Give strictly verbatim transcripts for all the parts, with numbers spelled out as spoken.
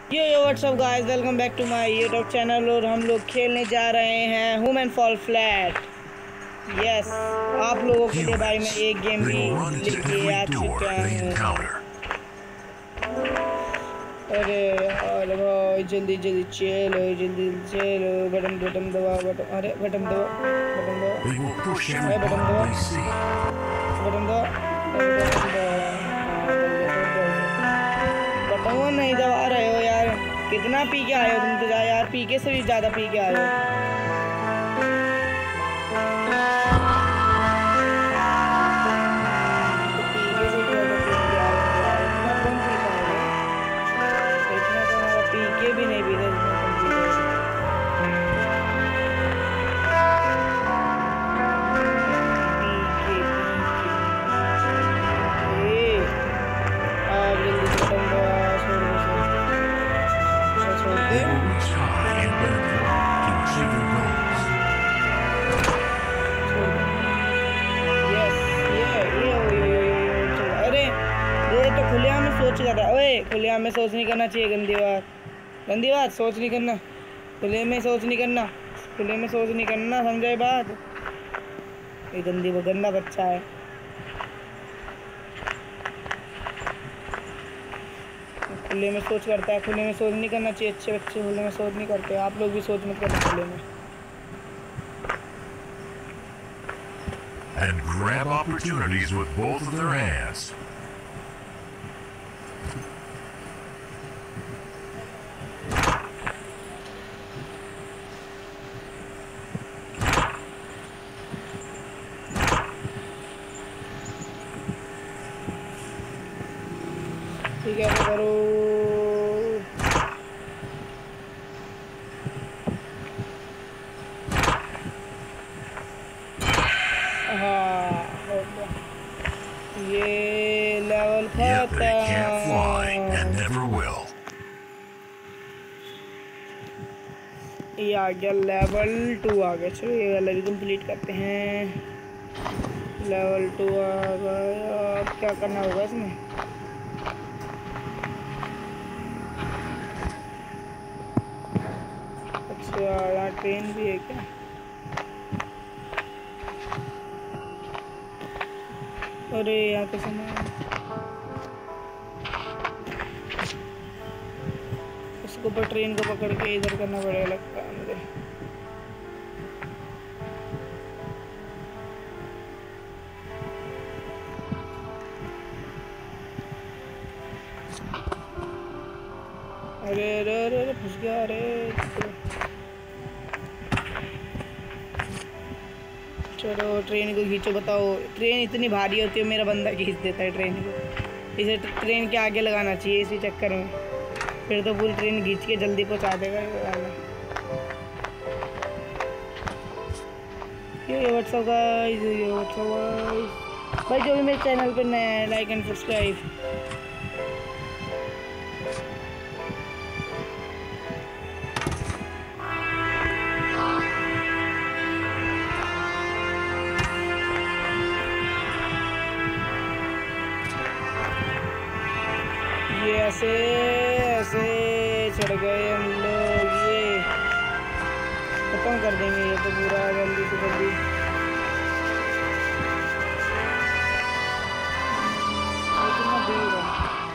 Yo yo what's up guys, welcome back to my YouTube channel. और हम लोग खेलने जा रहे हैं ह्यूमन फॉल फ्लैट। यस, आप लोगों के लिए भाई मैं एक गेम भी लेके आ चुका हूँ। अरे यार भाई जल्दी जल्दी चलो, जल्दी चलो। बटन बटन दबा, बटन अरे बटन दबा, बटन दबा, अरे बटन दबा, बटन दबा, बटन नहीं दबा रहे हो यार। कितना पी के आए हो तुम तो जा यार, पी के से भी ज़्यादा पी के आए हो। भी नहीं भी खुलिया में सोच कर रहा है। ओए खुलिया में सोच नहीं करना चाहिए, गंदी बात, गंदी बात। सोच नहीं करना, खुले में सोच नहीं करना, खुले में सोच नहीं करना, समझे बात। ये गंदी वो गंदा बच्चा है। खुले में सोच करता है, खुले में सोच नहीं करना चाहिए। अच्छे बच्चे खुले में सोच नहीं करते। आप लोग भी सोच मत करना खुले में। And grab opportunities with both of their hands. ठीक है तो करो। हाँ ये लेवल खत्म। ये आ गया लेवल टू आ गया। चलो ये वाला भी कंप्लीट करते हैं। लेवल टू आ गया। अब क्या करना होगा इसमें? अच्छा यहाँ ट्रेन भी है क्या? अरे यहाँ पे सामान, इसको ऊपर ट्रेन को पकड़ के इधर करना पड़ेगा लगता है मुझे। अरे अरे अरे अरे फंस गया। अरे चलो ट्रेन को खींचो। बताओ ट्रेन इतनी भारी होती है, मेरा बंदा खींच देता है ट्रेन को। इसे ट्रेन के आगे लगाना चाहिए इसी चक्कर में, फिर तो पूरी ट्रेन खींच के जल्दी पहुंचा देगा ये वाला। ये व्हाट्सअप गाइस, ये व्हाट्सअप गाइस। भाई जो भी मेरे चैनल पर नया है, लाइक एंड सब्सक्राइब। ये ऐसे ऐसे चढ़ गए हम लोग। ये खत्म कर देंगे ये तो पूरा जल्दी से जल्दी। कितना दूर है?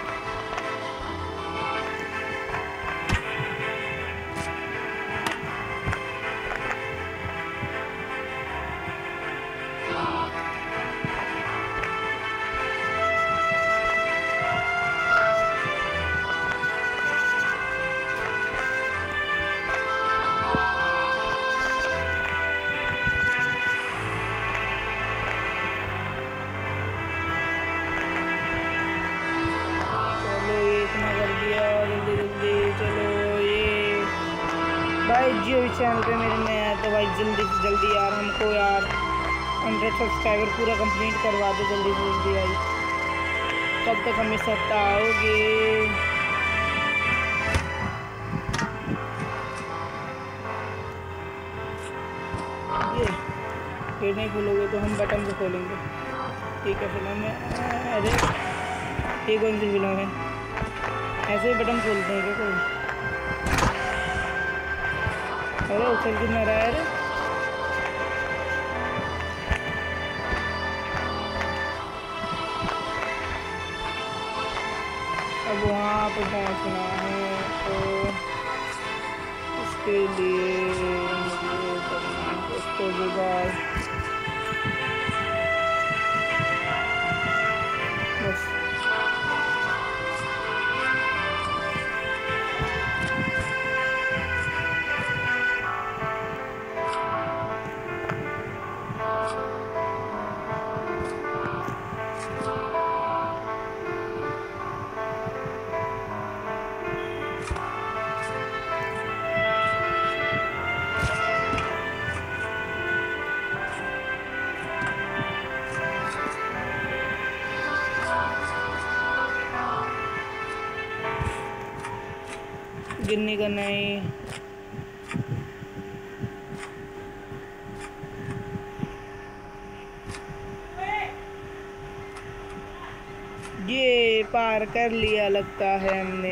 जल्दी जल्दी चलो। ये भाई जियो चैनल पे मेरे नए आए तो भाई जल्दी से जल्दी यार हमको यार हंड्रेड सब्सक्राइबर पूरा कंप्लीट करवा दो जल्दी से जल्दी भाई। कब तक हमें सत्ता आओगे? ये फिर नहीं खोलोगे तो हम बटन से खोलेंगे। ठीक है फिल्म में। अरे ये कौन सी फिल्म है? ऐसे ही बटन खोलते हैं क्या कोई? अरे उछल कितना रहा है रे। अब वहाँ पे पहुँचना है तो इसके लिए मुझे करना है उसको जुगाड़। बस गिनने का नहीं। ये पार कर लिया लगता है हमने।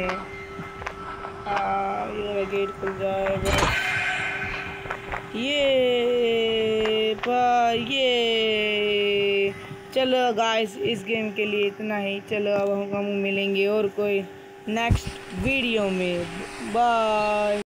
हाँ ये गेट खुल जाएगा। ये पर ये चलो गाइस इस गेम के लिए इतना ही। चलो अब हम मिलेंगे और कोई नेक्स्ट वीडियो में। बाय।